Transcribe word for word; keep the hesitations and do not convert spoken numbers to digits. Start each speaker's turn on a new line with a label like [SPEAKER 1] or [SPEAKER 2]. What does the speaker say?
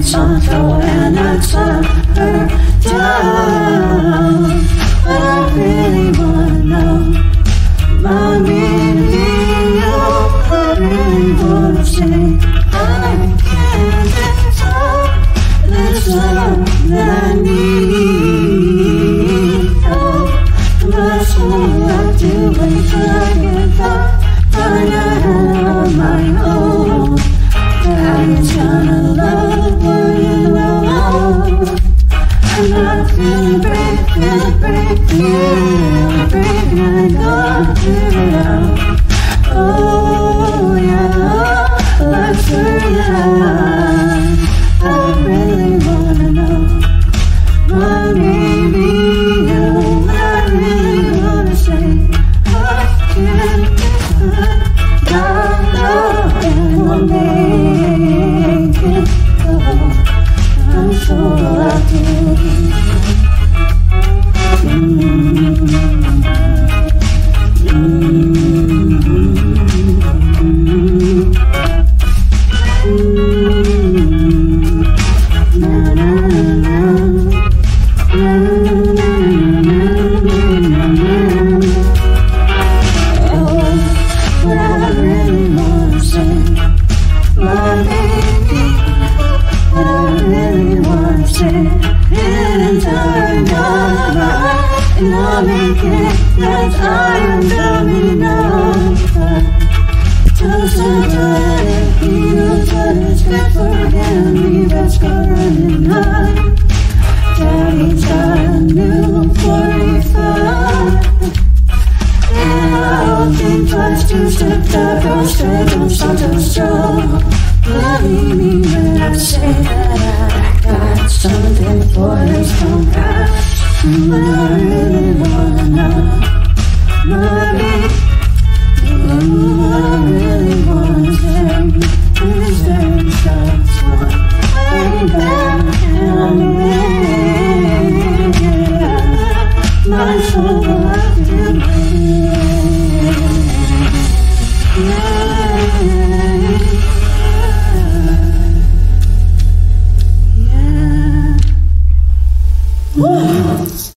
[SPEAKER 1] on throw and I turn her down. But I really wanna know, mommy, you, I really wanna say I can't tell this love that I need. Oh, much more I do until I get back. Find a hand on my own. I'm gonna love what you know. I'm not feeling brave, feeling brave, feeling brave, and I gotta figure it out. Oh yeah, let's figure it out. I really wanna know, my baby, you. I really wanna say I can't get down and one day can't go. I'm so lucky. And I'll make it that I am coming over. Just a time, you touch it for me, that's running high. Daddy's got a new forty-five. And I don't think twice to step back or straight on something strong. Believe me when I say that I got something for this compact. I really wanna know, mommy, ooh, I really wanna say, is there someone way back and I'm my soul I feel yeah, yeah.